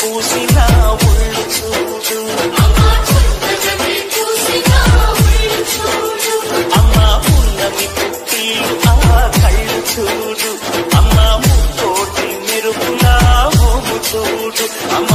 పూసిన ఒళ్ళు చూడు అమ్మ పున్నమి పుట్టిలు ఆ కళ్ళు చూడు అమ్మ ముత్తోటి మెరుపులా మోము చూడు అమ్మ